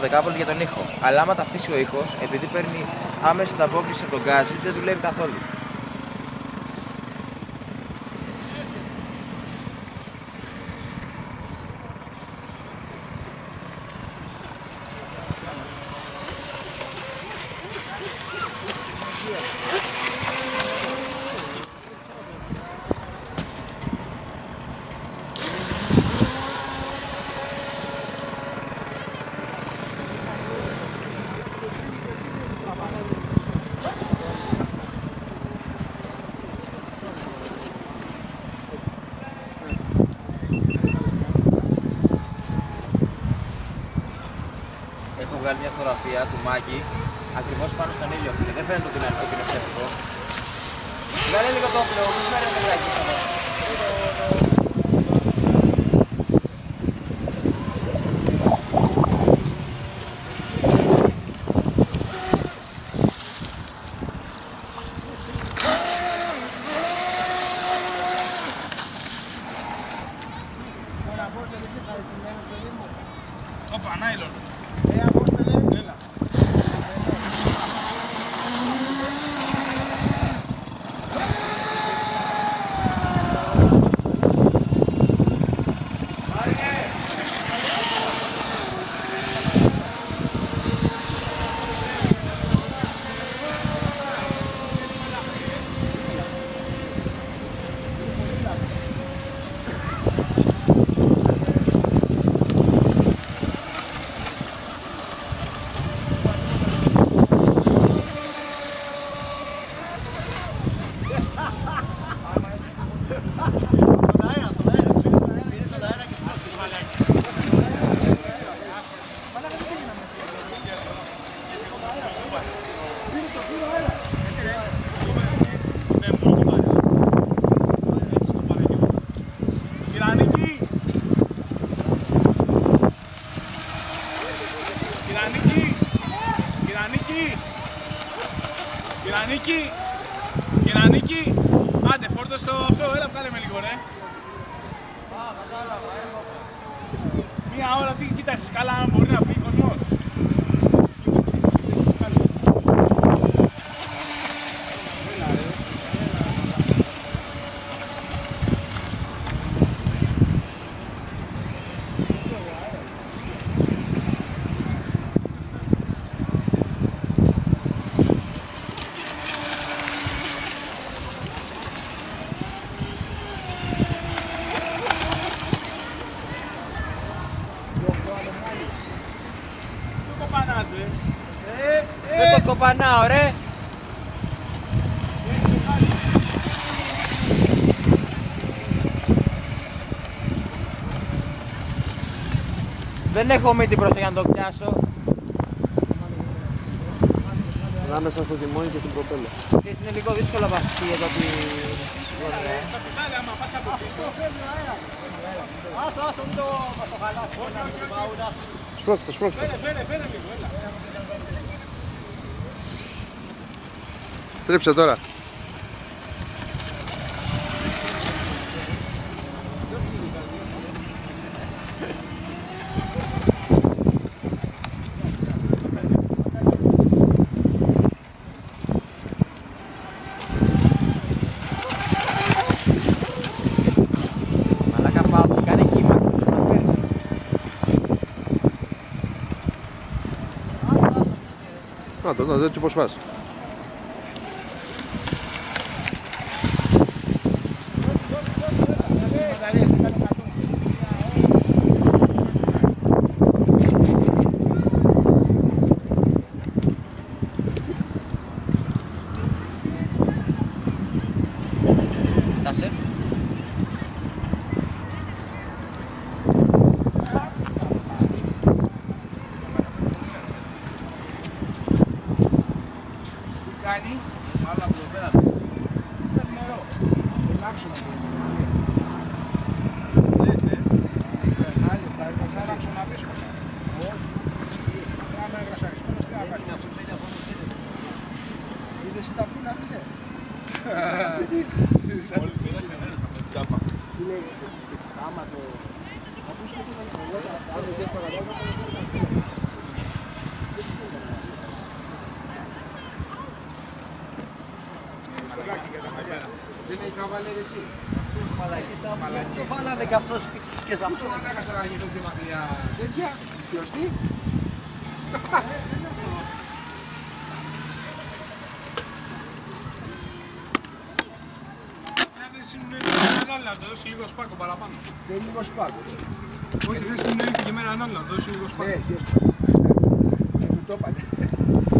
δεκάβολτ για τον ήχο. Αλλά άμα ταυτίσει ο ήχος, επειδή παίρνει άμεση ανταπόκριση από τον γκάζι, δεν δουλεύει καθόλου. Έχω βγάλει μια φωτογραφία του Μάκη ακριβώς πάνω στον ήλιο, φίλε. Δεν φαίνεται ότι είναι ψεύτικο. Βγάλε λίγο το όπλο, μην φέρετε λιγάκι εδώ. Όπα, νάιλον. Έλα. Κυρανίκη, άντε φόρτωσε το αυτό, έλα βγάλε με λίγο ρε. Μία ώρα τι κοίταξες καλά αν μπορεί να πει ο κόσμος. Δεν το κοπανάω ρε. Δεν έχω μύτη μπροστά για να το πιάσω. Ανάμεσα στο τιμόνι και στην προπέλα. Είναι λίγο δύσκολο από αυτή εδώ τη... άμα πας από πίσω. Άστο, μην το χαλάσει. Σπρώξτε. Φέρε λίγο, έλα. Στρίψε τώρα. Μαλάκα πάω, το κάνει κύμα. Να το, έτσι πως πας. Φτάσε. Κάνει, άλλα από εδώ πέρα. Παίρνει νερό. Ελάξω να πει. Λες, θα ξαναβρίσκω. Άμα εγρασαριστούμε, τι να κάνει. Είδες τα πούνα, φίλε. Μόλις πήρασε, ναι, τσάπα. Άμα το... βάλε εσύ. Το βάλανε κι αυτός και σε αυτό. Τέτοια, ποιος τι. Δεν συνεννοήθηκε με έναν άλλο, να το δώσει λίγο σπάκο παραπάνω. Δεν είναι λίγο σπάκο. Όχι, δεν συνεννοήθηκε με έναν άλλο, να το δώσει λίγο σπάκο. Ναι, και του το έπανε.